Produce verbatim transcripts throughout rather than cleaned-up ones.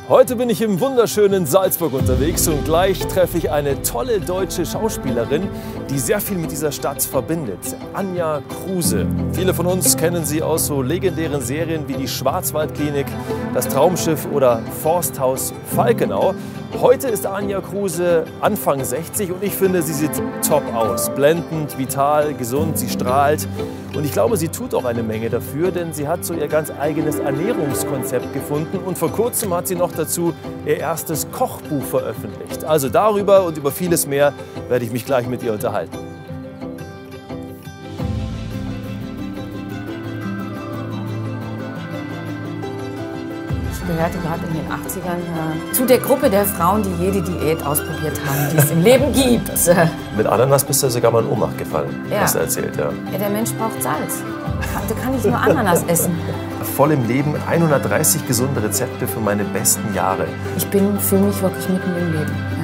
Heute bin ich im wunderschönen Salzburg unterwegs und gleich treffe ich eine tolle deutsche Schauspielerin, die sehr viel mit dieser Stadt verbindet. Anja Kruse. Viele von uns kennen sie aus so legendären Serien wie die Schwarzwaldklinik, das Traumschiff oder Forsthaus Falkenau. Heute ist Anja Kruse Anfang sechzig und ich finde, sie sieht top aus. Blendend, vital, gesund, sie strahlt. Und ich glaube, sie tut auch eine Menge dafür, denn sie hat so ihr ganz eigenes Ernährungskonzept gefunden. Und vor kurzem hat sie noch dazu ihr erstes Kochbuch veröffentlicht. Also darüber und über vieles mehr werde ich mich gleich mit ihr unterhalten. Ich gehörte gerade in den achtzigern äh, zu der Gruppe der Frauen, die jede Diät ausprobiert haben, die es im Leben gibt. Mit Ananas bist du sogar mal in Ohnmacht gefallen, ja. Hast du erzählt. Ja. Ja, der Mensch braucht Salz. Da kann ich nur Ananas essen. Voll im Leben, hundertdreißig gesunde Rezepte für meine besten Jahre. Ich bin, fühle mich wirklich mitten im Leben. Ja.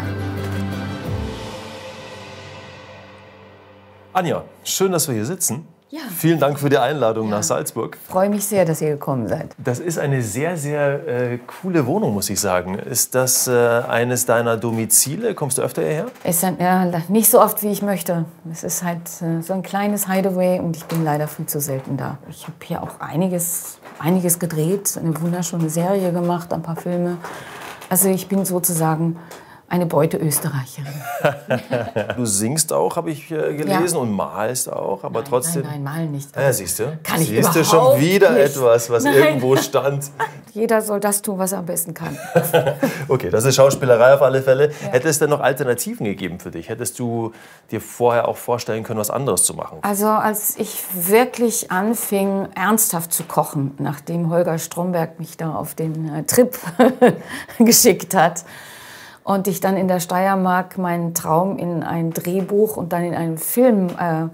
Anja, schön, dass wir hier sitzen. Ja. Vielen Dank für die Einladung ja. nach Salzburg. Ich freue mich sehr, dass ihr gekommen seid. Das ist eine sehr, sehr äh, coole Wohnung, muss ich sagen. Ist das äh, eines deiner Domizile? Kommst du öfter hierher? Es ist ja, nicht so oft, wie ich möchte. Es ist halt äh, so ein kleines Hideaway und ich bin leider viel zu selten da. Ich habe hier auch einiges, einiges gedreht, eine wunderschöne Serie gemacht, ein paar Filme. Also ich bin sozusagen eine Beute Österreicherin. Du singst auch, habe ich äh, gelesen, ja. und malst auch, aber nein, trotzdem... Nein, nein, malen nicht. Ja, siehst du? Kann ich siehst überhaupt du schon wieder nicht. etwas, was Nein. irgendwo stand? Jeder soll das tun, was er am besten kann. Okay, das ist Schauspielerei auf alle Fälle. Ja. Hätte es denn noch Alternativen gegeben für dich? Hättest du dir vorher auch vorstellen können, was anderes zu machen? Also als ich wirklich anfing, ernsthaft zu kochen, nachdem Holger Stromberg mich da auf den äh, Trip geschickt hat, und ich dann in der Steiermark meinen Traum in ein Drehbuch und dann in einen Film äh,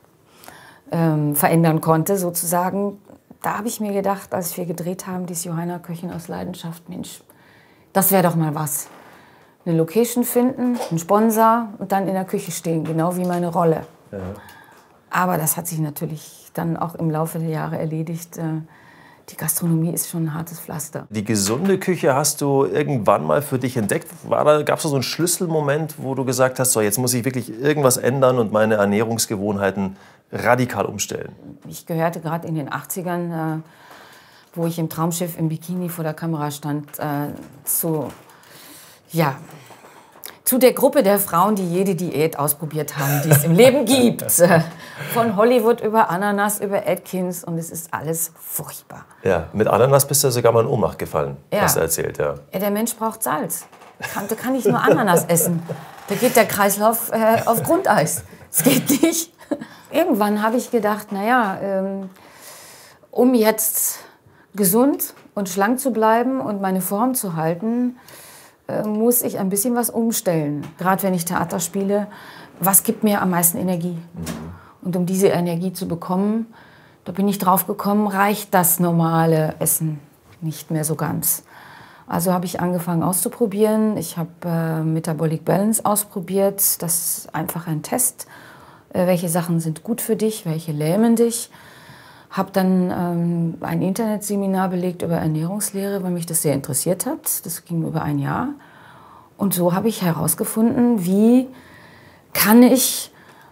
ähm, verändern konnte, sozusagen, da habe ich mir gedacht, als wir gedreht haben, dieses Johanna Köchin aus Leidenschaft, Mensch, das wäre doch mal was. Eine Location finden, einen Sponsor und dann in der Küche stehen, genau wie meine Rolle. Ja. Aber das hat sich natürlich dann auch im Laufe der Jahre erledigt. Die Gastronomie ist schon ein hartes Pflaster. Die gesunde Küche hast du irgendwann mal für dich entdeckt? Da, gab es da so einen Schlüsselmoment, wo du gesagt hast, so, jetzt muss ich wirklich irgendwas ändern und meine Ernährungsgewohnheiten radikal umstellen? Ich gehörte gerade in den achtzigern, äh, wo ich im Traumschiff im Bikini vor der Kamera stand, äh, zu, ja, zu der Gruppe der Frauen, die jede Diät ausprobiert haben, die es im Leben gibt. Von Hollywood über Ananas, über Atkins und es ist alles furchtbar. Ja, mit Ananas bist du sogar mal in Ohnmacht gefallen, ja. hast du erzählt. Ja. Ja, der Mensch braucht Salz. Da kann ich nur Ananas essen. Da geht der Kreislauf äh, auf Grundeis. Das geht nicht. Irgendwann habe ich gedacht, naja, ähm, um jetzt gesund und schlank zu bleiben und meine Form zu halten, äh, muss ich ein bisschen was umstellen. Gerade wenn ich Theater spiele, was gibt mir am meisten Energie? Mhm. Und um diese Energie zu bekommen, da bin ich drauf gekommen, reicht das normale Essen nicht mehr so ganz. Also habe ich angefangen auszuprobieren. Ich habe äh, Metabolic Balance ausprobiert. Das ist einfach ein Test. Äh, welche Sachen sind gut für dich, welche lähmen dich. Habe dann ähm, ein Internetseminar belegt über Ernährungslehre, weil mich das sehr interessiert hat. Das ging über ein Jahr. Und so habe ich herausgefunden, wie kann ich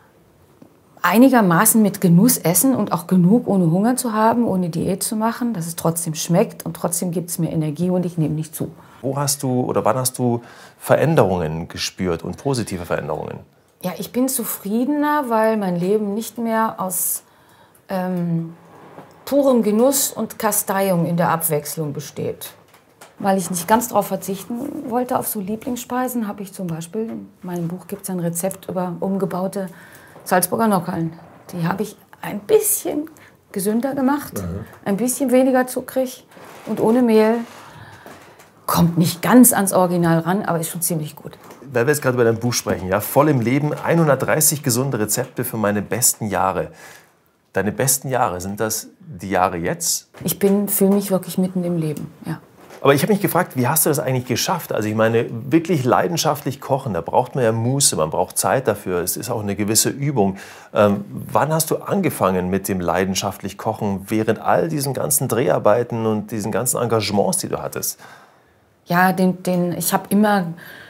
einigermaßen mit Genuss essen und auch genug, ohne Hunger zu haben, ohne Diät zu machen, dass es trotzdem schmeckt und trotzdem gibt es mir Energie und ich nehme nicht zu. Wo hast du oder wann hast du Veränderungen gespürt und positive Veränderungen? Ja, ich bin zufriedener, weil mein Leben nicht mehr aus ähm, purem Genuss und Kasteiung in der Abwechslung besteht. Weil ich nicht ganz darauf verzichten wollte, auf so Lieblingsspeisen, habe ich zum Beispiel, in meinem Buch gibt es ein Rezept über umgebaute Salzburger Nockerln. Die habe ich ein bisschen gesünder gemacht, mhm. ein bisschen weniger zuckrig und ohne Mehl. Kommt nicht ganz ans Original ran, aber ist schon ziemlich gut. Weil wir jetzt gerade über dein Buch sprechen, ja, voll im Leben, hundertdreißig gesunde Rezepte für meine besten Jahre. Deine besten Jahre, sind das die Jahre jetzt? Ich bin, fühle mich wirklich mitten im Leben, ja. Aber ich habe mich gefragt, wie hast du das eigentlich geschafft? Also ich meine, wirklich leidenschaftlich kochen, da braucht man ja Muße, man braucht Zeit dafür, es ist auch eine gewisse Übung. Ähm, wann hast du angefangen mit dem leidenschaftlich Kochen, während all diesen ganzen Dreharbeiten und diesen ganzen Engagements, die du hattest? ja, den, den, ich habe immer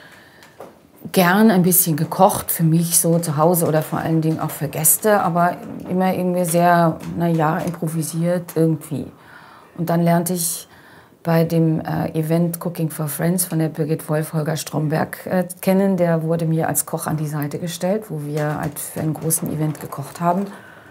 gern ein bisschen gekocht, für mich so zu Hause oder vor allen Dingen auch für Gäste, aber immer irgendwie sehr, naja, improvisiert irgendwie. Und dann lernte ich bei dem äh, Event Cooking for Friends von der Birgit Wolf Holger Stromberg äh, kennen. Der wurde mir als Koch an die Seite gestellt, wo wir halt für einen großen Event gekocht haben.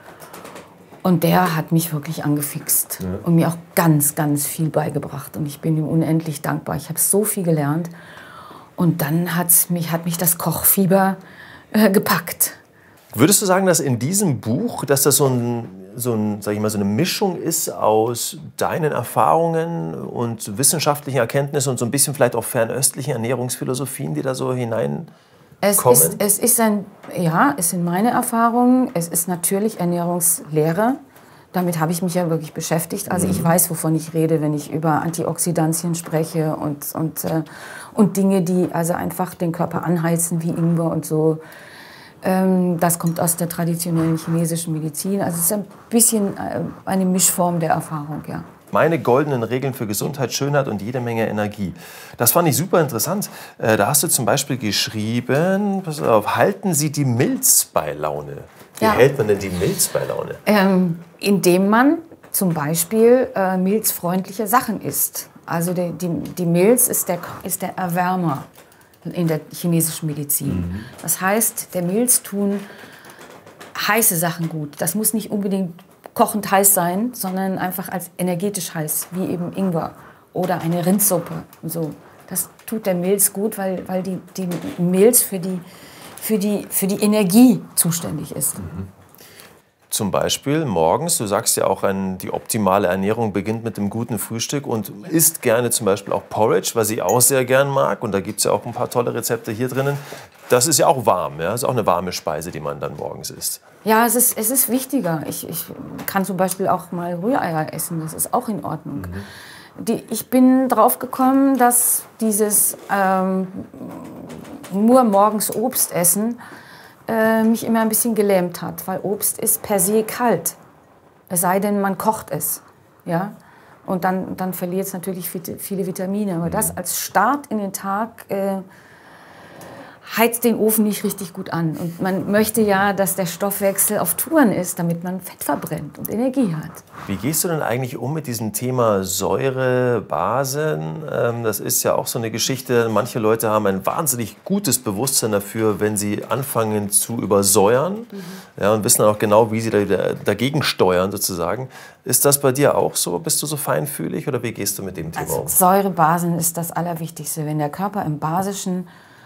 Und der hat mich wirklich angefixt, ja, und mir auch ganz, ganz viel beigebracht. Und ich bin ihm unendlich dankbar. Ich habe so viel gelernt. Und dann hat's mich, hat mich das Kochfieber äh, gepackt. Würdest du sagen, dass in diesem Buch, dass das so, ein, so, ein, sag ich mal, so eine Mischung ist aus deinen Erfahrungen und wissenschaftlichen Erkenntnissen und so ein bisschen vielleicht auch fernöstlichen Ernährungsphilosophien, die da so hineinkommen? Es ist, es ist ein, ja, es sind meine Erfahrungen. Es ist natürlich Ernährungslehre. Damit habe ich mich ja wirklich beschäftigt. Also ich weiß, wovon ich rede, wenn ich über Antioxidantien spreche und, und, äh, und Dinge, die also einfach den Körper anheizen, wie Ingwer und so. Ähm, das kommt aus der traditionellen chinesischen Medizin. Also es ist ein bisschen äh, eine Mischform der Erfahrung, ja. Meine goldenen Regeln für Gesundheit, Schönheit und jede Menge Energie. Das fand ich super interessant. Äh, da hast du zum Beispiel geschrieben, pass auf, halten Sie die Milz bei Laune. Wie ja. hält man denn die Milz bei Laune? Ähm, indem man zum Beispiel äh, milzfreundliche Sachen isst. Also die, die, die Milz ist der, ist der Erwärmer in der chinesischen Medizin. Mhm. Das heißt, der Milz tun heiße Sachen gut. Das muss nicht unbedingt kochend heiß sein, sondern einfach als energetisch heiß, wie eben Ingwer oder eine Rindsuppe. So. Das tut der Milz gut, weil, weil die, die Milz für die, für, die, für die Energie zuständig ist. Mhm. Zum Beispiel morgens, du sagst ja auch, ein, die optimale Ernährung beginnt mit dem guten Frühstück und isst gerne zum Beispiel auch Porridge, was ich auch sehr gern mag. Und da gibt es ja auch ein paar tolle Rezepte hier drinnen. Das ist ja auch warm, ja? Das ist auch eine warme Speise, die man dann morgens isst. Ja, es ist, es ist wichtiger. Ich, ich kann zum Beispiel auch mal Rühreier essen, das ist auch in Ordnung. Mhm. Die, ich bin drauf gekommen, dass dieses ähm, nur morgens Obst essen äh, mich immer ein bisschen gelähmt hat, weil Obst ist per se kalt. Es sei denn, man kocht es. Ja? Und dann, dann verliert es natürlich viele Vitamine. Aber das als Start in den Tag äh, heizt den Ofen nicht richtig gut an. Und man möchte ja, dass der Stoffwechsel auf Touren ist, damit man Fett verbrennt und Energie hat. Wie gehst du denn eigentlich um mit diesem Thema Säure, Basen? Das ist ja auch so eine Geschichte. Manche Leute haben ein wahnsinnig gutes Bewusstsein dafür, wenn sie anfangen zu übersäuern, mhm. ja, und wissen dann auch genau, wie sie da dagegen steuern sozusagen. Ist das bei dir auch so? Bist du so feinfühlig oder wie gehst du mit dem Thema also, um? Säure, Basen ist das Allerwichtigste. Wenn der Körper im basischen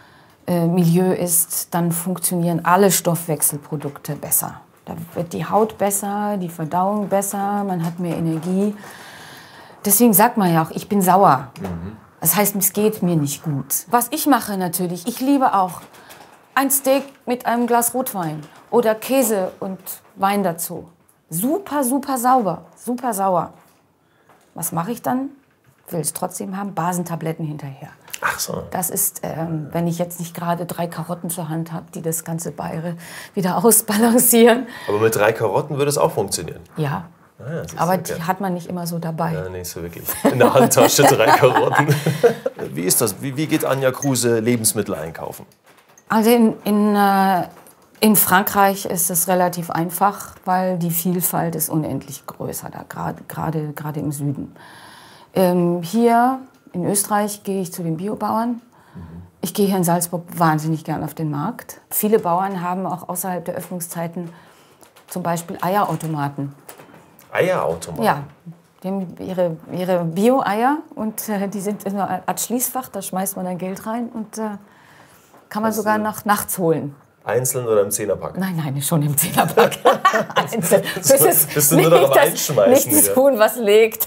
Milieu ist, dann funktionieren alle Stoffwechselprodukte besser. Da wird die Haut besser, die Verdauung besser, man hat mehr Energie. Deswegen sagt man ja auch, ich bin sauer. Mhm. Das heißt, es geht mir nicht gut. Was ich mache natürlich, ich liebe auch ein Steak mit einem Glas Rotwein oder Käse und Wein dazu. Super, super sauber, super sauer. Was mache ich dann? Will es trotzdem haben, Basentabletten hinterher. Ach so. Das ist, ähm, wenn ich jetzt nicht gerade drei Karotten zur Hand habe, die das ganze Beire wieder ausbalancieren. Aber mit drei Karotten würde es auch funktionieren? Ja, ah, ja, aber die hat man nicht immer so dabei. Ja, nicht so wirklich. In der Handtasche drei Karotten. Wie ist das? Wie, wie geht Anja Kruse Lebensmittel einkaufen? Also in, in, äh, in Frankreich ist es relativ einfach, weil die Vielfalt ist unendlich größer, da gerade gerade im Süden. Ähm, hier in Österreich gehe ich zu den Biobauern. Mhm. Ich gehe hier in Salzburg wahnsinnig gern auf den Markt. Viele Bauern haben auch außerhalb der Öffnungszeiten zum Beispiel Eierautomaten. Eierautomaten? Ja, die haben ihre, ihre Bio-Eier und äh, die sind in einer Art Schließfach, da schmeißt man dann Geld rein und äh, kann man also sogar nach, nachts holen. Einzeln oder im Zehnerpack? Nein, nein, schon im Zehnerpack. Einzeln. Das ist bist du nur noch am Einschmeißen? Nichts tun, was legt.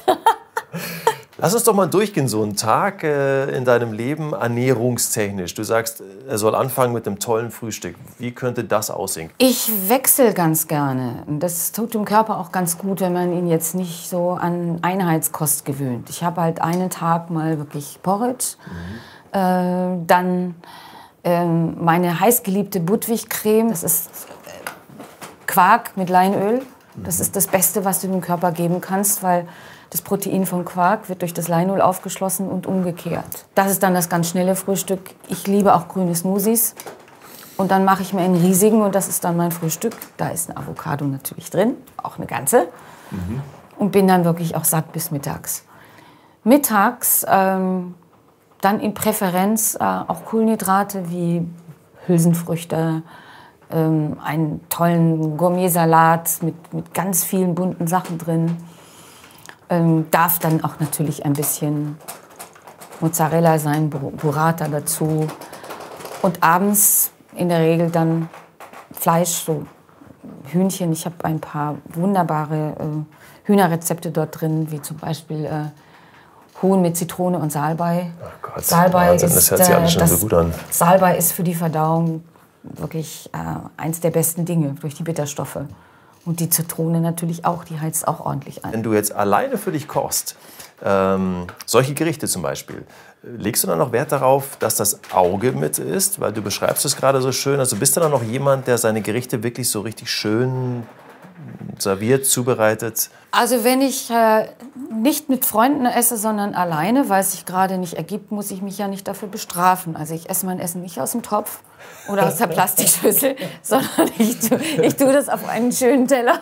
Lass uns doch mal durchgehen, so einen Tag äh, in deinem Leben ernährungstechnisch. Du sagst, er soll anfangen mit einem tollen Frühstück. Wie könnte das aussehen? Ich wechsle ganz gerne. Das tut dem Körper auch ganz gut, wenn man ihn jetzt nicht so an Einheitskost gewöhnt. Ich habe halt einen Tag mal wirklich Porridge, mhm. äh, dann äh, meine heißgeliebte Budwig-Creme. Das ist Quark mit Leinöl. Das ist das Beste, was du dem Körper geben kannst, weil Das Protein von Quark wird durch das Leinol aufgeschlossen und umgekehrt. Das ist dann das ganz schnelle Frühstück. Ich liebe auch grüne Smoothies. Und dann mache ich mir einen riesigen und das ist dann mein Frühstück. Da ist ein Avocado natürlich drin, auch eine ganze. Mhm. Und bin dann wirklich auch satt bis mittags. Mittags ähm, dann in Präferenz äh, auch Kohlenhydrate wie Hülsenfrüchte, ähm, einen tollen Gourmetsalat mit, mit ganz vielen bunten Sachen drin. Ähm, darf dann auch natürlich ein bisschen Mozzarella sein, Burrata dazu. Und abends in der Regel dann Fleisch, so Hühnchen. Ich habe ein paar wunderbare äh, Hühnerrezepte dort drin, wie zum Beispiel äh, Huhn mit Zitrone und Salbei. Oh Gott, Salbei Wahnsinn, ist, das hört sich alles schon das, so gut an. Salbei ist für die Verdauung wirklich äh, eins der besten Dinge durch die Bitterstoffe. Und die Zitrone natürlich auch, die heizt auch ordentlich ein. Wenn du jetzt alleine für dich kochst, ähm, solche Gerichte zum Beispiel, legst du dann noch Wert darauf, dass das Auge mit ist? Weil du beschreibst es gerade so schön. Also bist du dann noch jemand, der seine Gerichte wirklich so richtig schön serviert, zubereitet? Also wenn ich äh, nicht mit Freunden esse, sondern alleine, weil es sich gerade nicht ergibt, muss ich mich ja nicht dafür bestrafen. Also ich esse mein Essen nicht aus dem Topf oder aus der Plastikschüssel, sondern ich tue, ich tue das auf einen schönen Teller.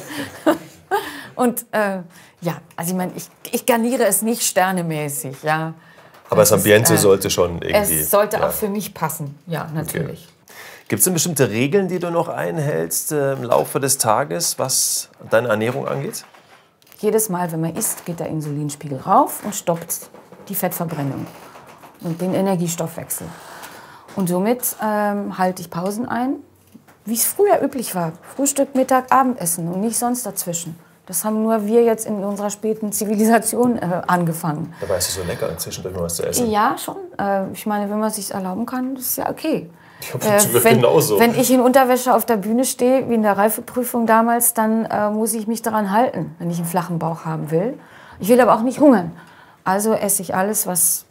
Und äh, ja, also ich meine, ich, ich garniere es nicht sternemäßig, ja. Aber das, das Ambiente ist, äh, sollte schon irgendwie... Es sollte ja. auch für mich passen, ja, natürlich. Okay. Gibt es denn bestimmte Regeln, die du noch einhältst äh, im Laufe des Tages, was deine Ernährung angeht? Jedes Mal, wenn man isst, geht der Insulinspiegel rauf und stoppt die Fettverbrennung und den Energiestoffwechsel. Und somit ähm, halte ich Pausen ein, wie es früher üblich war. Frühstück, Mittag, Abendessen und nicht sonst dazwischen. Das haben nur wir jetzt in unserer späten Zivilisation äh, angefangen. Dabei ist es so lecker, zwischendurch mal was zu essen. Ja, schon. Äh, ich meine, wenn man es sich erlauben kann, das ist ja okay. Ja, äh, wenn, genauso. wenn ich in Unterwäsche auf der Bühne stehe, wie in der Reifeprüfung damals, dann äh, muss ich mich daran halten, wenn ich einen flachen Bauch haben will. Ich will aber auch nicht hungern. Also esse ich alles, was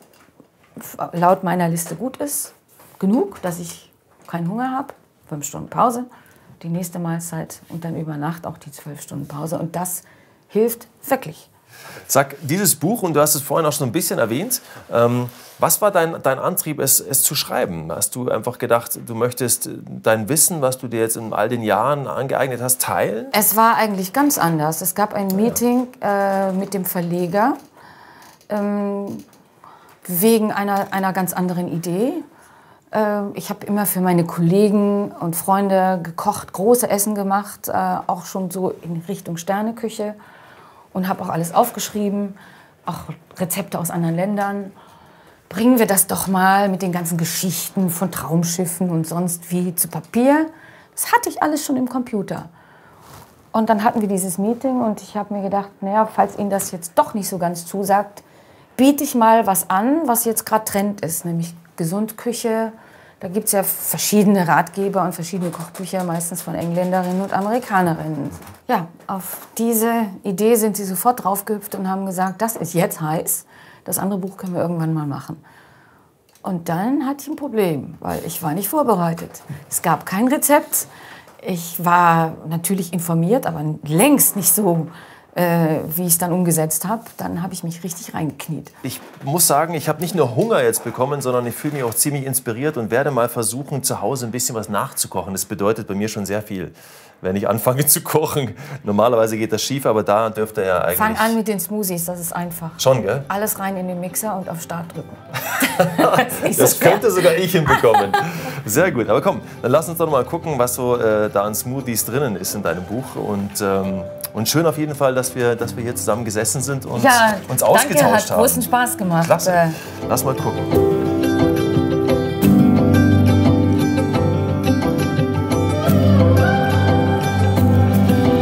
laut meiner Liste gut ist. Genug, dass ich keinen Hunger habe. Fünf Stunden Pause, die nächste Mahlzeit und dann über Nacht auch die zwölf Stunden Pause. Und das hilft wirklich. Sag, dieses Buch, und du hast es vorhin auch schon ein bisschen erwähnt, ähm, was war dein, dein Antrieb, es, es zu schreiben? Hast du einfach gedacht, du möchtest dein Wissen, was du dir jetzt in all den Jahren angeeignet hast, teilen? Es war eigentlich ganz anders. Es gab ein Meeting äh, mit dem Verleger ähm, wegen einer, einer ganz anderen Idee. Äh, ich habe immer für meine Kollegen und Freunde gekocht, große Essen gemacht, äh, auch schon so in Richtung Sterneküche. Und habe auch alles aufgeschrieben, auch Rezepte aus anderen Ländern. Bringen wir das doch mal mit den ganzen Geschichten von Traumschiffen und sonst wie zu Papier. Das hatte ich alles schon im Computer. Und dann hatten wir dieses Meeting und ich habe mir gedacht, naja, falls Ihnen das jetzt doch nicht so ganz zusagt, biete ich mal was an, was jetzt gerade Trend ist, nämlich Gesundküche. Da gibt es ja verschiedene Ratgeber und verschiedene Kochbücher, meistens von Engländerinnen und Amerikanerinnen. Ja, auf diese Idee sind sie sofort draufgehüpft und haben gesagt, das ist jetzt heiß, das andere Buch können wir irgendwann mal machen. Und dann hatte ich ein Problem, weil ich war nicht vorbereitet. Es gab kein Rezept. Ich war natürlich informiert, aber längst nicht so, äh, wie ich es dann umgesetzt habe. Dann habe ich mich richtig reingekniet. Ich muss sagen, ich habe nicht nur Hunger jetzt bekommen, sondern ich fühle mich auch ziemlich inspiriert und werde mal versuchen, zu Hause ein bisschen was nachzukochen. Das bedeutet bei mir schon sehr viel, wenn ich anfange zu kochen. Normalerweise geht das schief, aber da dürfte er ja eigentlich... Fang an mit den Smoothies, das ist einfach. Schon, gell? Alles rein in den Mixer und auf Start drücken. das das so könnte sogar ich hinbekommen. Sehr gut, aber komm, dann lass uns doch mal gucken, was so äh, da an Smoothies drinnen ist in deinem Buch. Und, ähm, und schön auf jeden Fall, dass wir, dass wir hier zusammen gesessen sind und ja, uns ausgetauscht danke, hat haben. großen Spaß gemacht. Klasse. Lass mal gucken.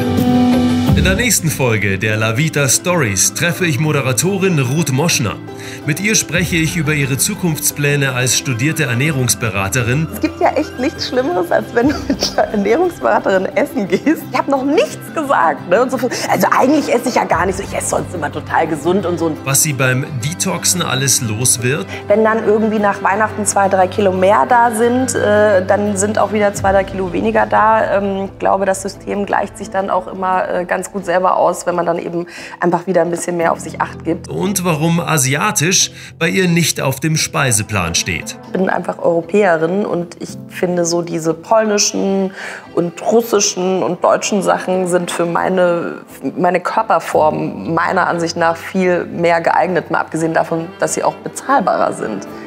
In der nächsten Folge der La Vita Stories treffe ich Moderatorin Ruth Moschner. Mit ihr spreche ich über ihre Zukunftspläne als studierte Ernährungsberaterin. Es gibt ja echt nichts Schlimmeres, als wenn du mit einer Ernährungsberaterin essen gehst. Ich habe noch nichts gesagt. Ne? Und so, also eigentlich esse ich ja gar nicht so. Ich esse sonst immer total gesund und so. Was sie beim Detoxen alles los wird. Wenn dann irgendwie nach Weihnachten zwei, drei Kilo mehr da sind, äh, dann sind auch wieder zwei, drei Kilo weniger da. Ähm, ich glaube, das System gleicht sich dann auch immer äh, ganz gut selber aus, wenn man dann eben einfach wieder ein bisschen mehr auf sich Acht gibt. Und warum asiatisch bei ihr nicht auf dem Speiseplan steht. Ich bin einfach Europäerin und ich finde so diese polnischen und russischen und deutschen Sachen sind für meine, meine Körperform meiner Ansicht nach viel mehr geeignet, mal abgesehen davon, dass sie auch bezahlbarer sind.